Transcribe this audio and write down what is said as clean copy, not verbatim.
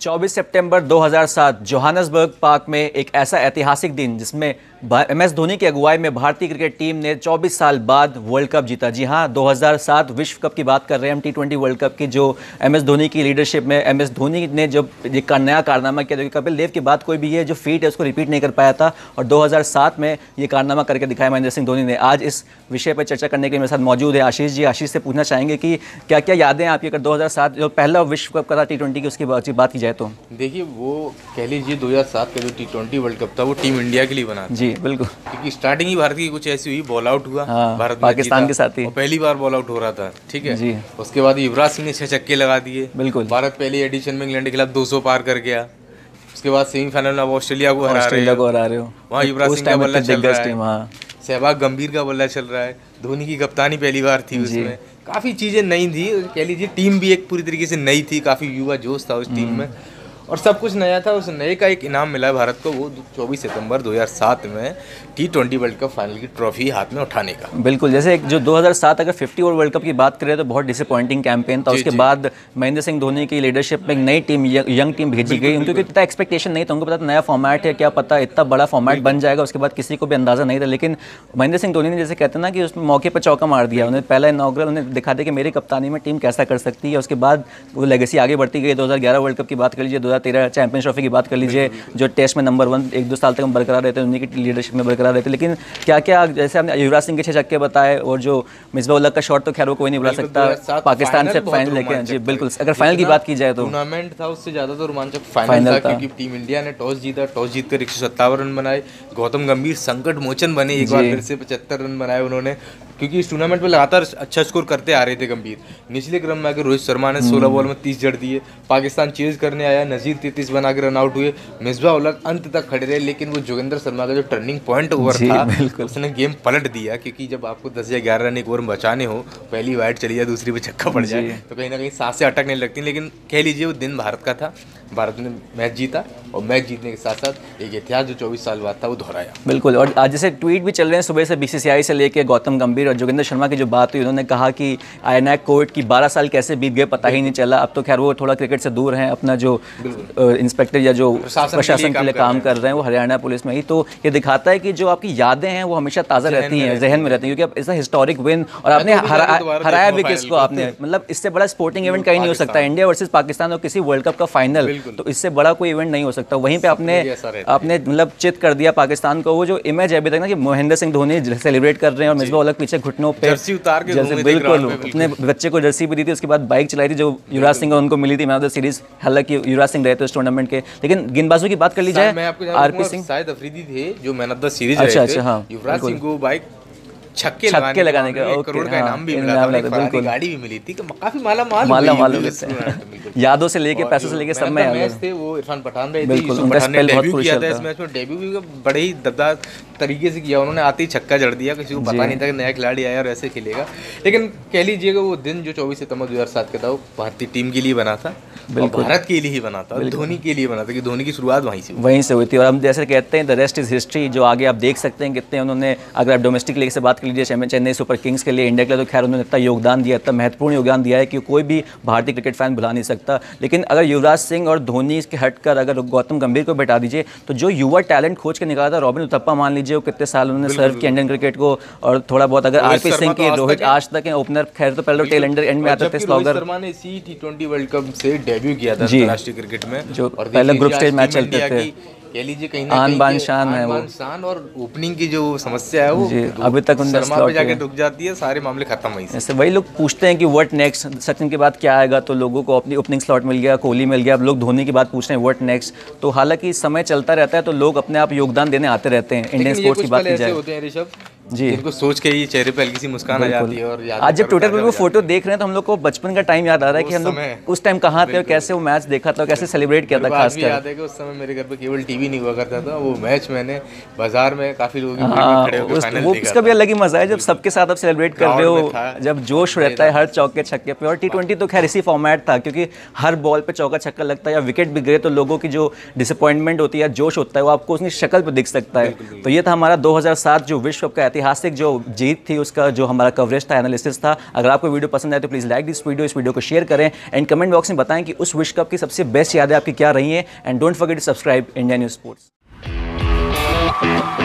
24 सितंबर 2007 Johannesburg park में एक ऐसा ऐतिहासिक दिन जिसमें MS धोनी की अगुवाई में भारतीय क्रिकेट टीम ने 24 साल बाद वर्ल्ड कप जीता। जी हां, 2007 विश्व कप की बात कर रहे हैं हम, T20 वर्ल्ड कप की, जो MS धोनी की लीडरशिप में MS धोनी ने जब एक नया कारनामा किया, जो कपिल देव के बाद कोई भी ये जो फीट है उसको रिपीट नहीं कर पाया था, और 2007 में ये कारनामा करके दिखाया महेंद्र सिंह धोनी ने। आज इस विषय पर चर्चा करने के लिए मेरे साथ मौजूद है आशीष जी। आशीष से पूछना चाहेंगे कि क्या क्या यादें आपकी अगर 2007 जो पहला विश्व कप का था T20 की, उसकी बात की जाए तो? देखिए, वो कह लीजिए 2007 का जो T20 वर्ल्ड कप था वो टीम इंडिया के लिए बना। जी बिल्कुल, क्योंकि स्टार्टिंग ही भारत की कुछ ऐसी हुई, बॉल आउट हुआ। हाँ, भारत पाकिस्तान के साथ ही पहली बार बॉल आउट हो रहा था, ठीक है जी। उसके बाद युवराज सिंह ने 6 छक्के लगा दिए। बिल्कुल, भारत पहले एडिशन में इंग्लैंड के खिलाफ 200 पार कर गया। उसके बाद सेमीफाइनल में ऑस्ट्रेलिया को हरा रहे हो। वहाँ युवराज सिंह का बल्ला चल रहा है, सहवाग गंभीर का बल्ला चल रहा है, धोनी की कप्तानी पहली बार थी उसमें। काफ़ी चीज़ें नई थी, कह लीजिए टीम भी एक पूरी तरीके से नई थी, काफ़ी युवा जोश था उस टीम में और सब कुछ नया था। उस नए का एक इनाम मिला है भारत को, वो 24 सितंबर 2007 में T20 वर्ल्ड कप फाइनल की ट्रॉफी हाथ में उठाने का। बिल्कुल, जैसे जो 2007 अगर 50 ओवर वर्ल्ड कप की बात करें तो बहुत डिसअपॉइंटिंग कैंपेन था। उसके बाद महेंद्र सिंह धोनी की लीडरशिप में एक नई टीम, यंग टीम भेजी गई। उनको इतना एक्सपेक्टेशन नहीं था, उनको पता था नया फॉर्मेट है, क्या पता इतना बड़ा फॉर्मेट बन जाएगा, उसके बाद किसी को भी अंदाजा नहीं था। लेकिन महेंद्र सिंह धोनी ने, जैसे कहते हैं ना, कि उस मौके पर चौका मार दिया। उन्हें पहला इनॉग्रल उन्हें दिखा दिया कि मेरी कप्तानी में टीम कैसा कर सकती है। उसके बाद वो लेगेसी आगे बढ़ती गई। 2011 वर्ल्ड कप की बात कर लीजिए, 2013 चैंपियंस ट्रॉफी की बात कर लीजिए, जो टेस्ट में नंबर 1 1-2 साल तक हम बरकरार रहते हैं, उन्हीं की लीडरशिप में बरकरार रहते। लेकिन क्या क्या, जैसे हमने युवराज सिंह के 6 छक्के बताए, और जो मिसबा-उल-हक का शॉट तो खैर वो कोई नहीं बुला सकता, पाकिस्तान से फाइनल लेके। जी बिल्कुल, अगर फाइनल की बात की जाए तो टूर्नामेंट था उससे ज़्यादा तो रोमांचक फाइनल था, क्योंकि टीम इंडिया ने टॉस जीता, टॉस जीतकर 157 रन बनाए। गौतम गंभीर संकट मोचन बने, एक बार फिर से 75 रन बनाए उन्होंने, क्योंकि इस टूर्नामेंट में लगातार अच्छा स्कोर करते आ रहे थे गंभीर। निचले क्रम में आकर रोहित शर्मा ने 16 बॉल में 30 जड़ दिए। पाकिस्तान चेज करने आया, नजीर 33 बना के रन आउट हुए। मिसबा-उल-हक अंत तक खड़े रहे, लेकिन वो जोगिंदर शर्मा का जो टर्निंग पॉइंट ओवर था, उसने गेम पलट दिया। क्योंकि जब आपको 10 या 11 रन एक ओवर में बचाने हो, पहली वाइड चली जाए, दूसरी पे छक्का पड़ जाए, तो कहीं ना कहीं सांसें अटकने लगती। लेकिन कह लीजिए वो दिन भारत का था, भारत ने मैच जीता, और मैच जीतने के साथ साथ एक इतिहास जो 24 साल बाद था वो दोहराया। बिल्कुल, और आज जैसे ट्वीट भी चल रहे हैं सुबह से BCCI से लेके गौतम गंभीर और जोगिंदर शर्मा की जो बात हुई, उन्होंने कहा कि आयनैक कोर्ट की 12 साल कैसे बीत गए पता ही नहीं चला। अब तो खैर वो थोड़ा क्रिकेट से दूर हैं, अपना जो इंस्पेक्टर या जो प्रशासन के लिए काम कर रहे हैं वो हरियाणा पुलिस में ही। तो ये दिखाता है कि जो आपकी यादें हैं वो हमेशा ताज़ा रहती हैं, जहन में रहती हैं, क्योंकि ऐसा हिस्टोरिक विन, और आपने हराया भी किसको, आपने, मतलब इससे बड़ा स्पोर्टिंग इवेंट कहीं नहीं हो सकता। इंडिया वर्सेस पाकिस्तान और किसी वर्ल्ड कप का फाइनल, तो इससे बड़ा कोई इवेंट नहीं हो सकता। वहीं पे आपने मतलब चित कर दिया पाकिस्तान को। वो जो इमेज है अभी तक ना कि महेंद्र सिंह धोनी सेलिब्रेट कर रहे हैं और मिसबा-उल-हक पीछे घुटनों पे जर्सी उतार के जैसे, बिल्कुल अपने बच्चे को जर्सी भी दी थी। उसके बाद बाइक चलाई थी जो युवराज सिंह को उनको मिली थी मैन ऑफ द सीरीज। हालांकि युवराज सिंह रहे थे उस टूर्नामेंट के। लेकिन गेंदबाजों की बात कर ली जाए, आरपी सिंह शायद अफरीदी थे जो मैन ऑफ द सीरीज। अच्छा, हाँ, युवराज सिंह को बाइक छक्के लगाने का 1 करोड़ का इनाम भी मिला था, बिल्कुल गाड़ी भी मिली थी, काफी माला माल यादों से लेके पैसों से लेके सब में मैच थे। वो इरफान पठान रहे थे, यूसुफ पठान ने डेब्यू किया था इस मैच में। डेब्यू भी बड़े ही दमदार तरीके से किया उन्होंने, आते ही छक्का जड़ दिया। किसी को पता नहीं था कि नया खिलाड़ी आया और ऐसे खेलेगा। लेकिन कह लीजिएगा वो दिन जो 24 सितंबर 2007 का था वो भारतीय टीम के लिए बना था, भारत के लिए ही बना था, धोनी के लिए बना था, कि धोनी की शुरुआत वहीं से हुई थी। और हम जैसे कहते हैं द रेस्ट इज हिस्ट्री, जो आगे आप देख सकते हैं कितने उन्होंने, अगर आप डोमेस्टिक लीग से बात कर लीजिए, चेन्नई सुपर किंग्स के लिए, इंडिया के लिए, तो खैर उन्होंने इतना योगदान दिया, इतना महत्वपूर्ण योगदान दिया है कि कोई भी भारतीय क्रिकेट फैन भुला नहीं सकता। लेकिन अगर युवराज सिंह और धोनी के हटकर अगर गौतम गंभीर को बैठा दीजिए, तो जो युवा टैलेंट खोज के निकाला था, रॉबिन उथप्पा मान लीजिए, वो कितने साल उन्होंने सर्व किया इंडियन क्रिकेट को, और थोड़ा बहुत अगर आरपी सिंह की, रोहित आज तक ओपनर, खैर तो पहले टेल एंड में आते थे स्लॉगर। शर्मा ने इसी T20 वर्ल्ड कप से डेब्यू किया था अंतर्राष्ट्रीय क्रिकेट में, जो पहले ग्रुप स्टेज मैच चलते थे। कह लीजिए कहीं ना कहीं शान है वो, शान और ओपनिंग की जो समस्या है वो अभी तक शर्मा पे जाके रुक जाती है, सारे मामले खत्म वहीं से। ऐसे वही लोग पूछते हैं कि व्हाट नेक्स्ट, सचिन के बाद क्या आएगा, तो लोगों को अपनी ओपनिंग स्लॉट मिल गया, कोहली मिल गया, अब लोग धोनी की बात पूछ रहे हैं व्हाट नेक्स्ट। तो हालांकि समय चलता रहता है, तो लोग अपने आप योगदान देने आते रहते हैं। इंडियन स्पोर्ट्स की बात की जाए जी, इनको सोच के ही चेहरे पे हल्की सी मुस्कान आ जाती है। और आज जब ट्विटर पर वो फोटो देख रहे हैं तो हम लोग को बचपन का टाइम याद आ रहा है कि हम लोग उस टाइम कहाँ थे और कैसे वो मैच देखा था, कैसे सेलिब्रेट किया था। खासकर याद है कि उस समय मेरे घर पे केवल टीवी नहीं हुआ करता था, वो मैच मैंने बाजार में काफी लोगों की खड़े होकर फाइनल देखा। उसका भी अलग ही मजा है जब सबके साथ आप सेलिब्रेट कर रहे हो, जब जोश रहता है हर चौके छक्के पे। और T20 तो खैर इसी फॉर्मेट था, क्योंकि हर बॉल पे चौका छक्का लगता है या विकेट भी गिरे तो लोगों की जो डिसअपॉइंटमेंट होती है, जोश होता है, वो आपको उसकी शक्ल पर दिख सकता है। तो ये था हमारा 2007 जो विश्व कप का ऐतिहासिक जो जीत थी उसका जो हमारा कवरेज था, एनालिसिस था। अगर आपको वीडियो पसंद आए तो प्लीज़ लाइक दिस वीडियो, इस वीडियो को शेयर करें एंड कमेंट बॉक्स में बताएं कि उस विश्व कप की सबसे बेस्ट यादें आपकी क्या रही हैं। And don't forget to subscribe India News sports.